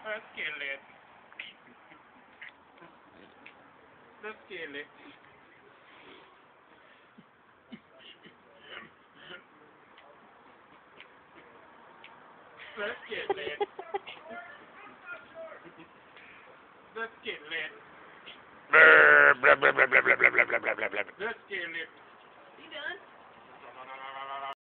Let's kill it. Let's kill it. Let's kill it. Let's kill it. Blah, blah, blah, blah, blah, blah, blah, blah, blah, blah, blah. Let's kill it.